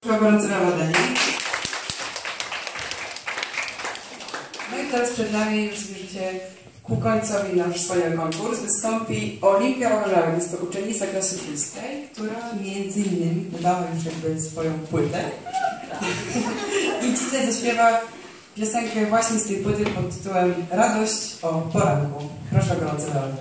Gorące powodzenie. No i teraz przed nami już zbliży się ku końcowi nasz wspaniały konkurs. Wystąpi Olimpia Orzałek. Jest to uczennica klasy 6, która między innymi wydała już jakby swoją płytę. I dzisiaj zaśpiewa piosenkę właśnie z tej płyty pod tytułem Radość o poranku. Proszę o gorące brawa.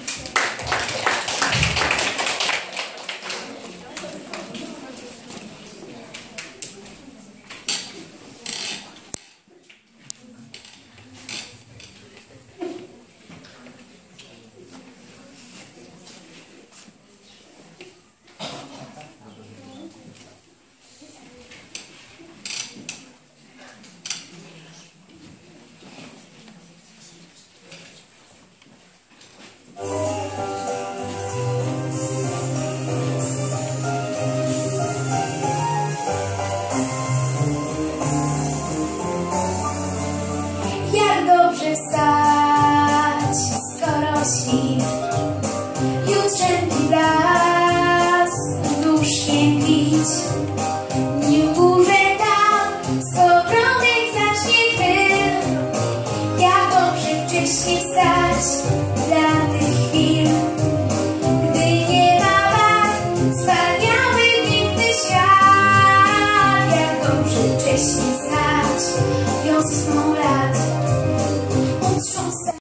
Jak dobrze wstać, skoro świt, jutrzenki blask duszkiem bić. Nim górze tam skowronek zacznie krył, jak dobrze wcześniej wstać.